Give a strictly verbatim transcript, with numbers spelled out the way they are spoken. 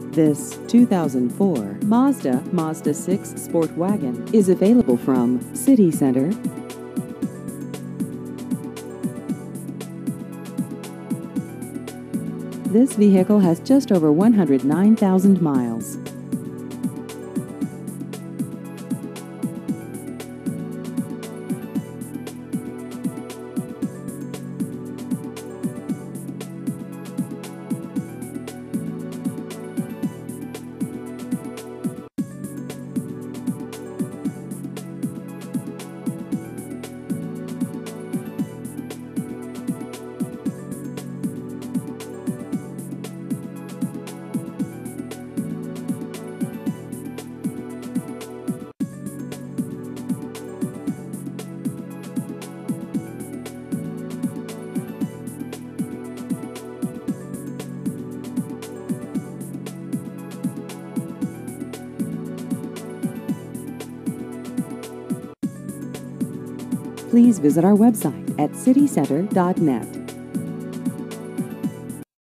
This two thousand four Mazda Mazda six Sport Wagon is available from City Center. This vehicle has just over one hundred nine thousand miles. Please visit our website at city center dot net.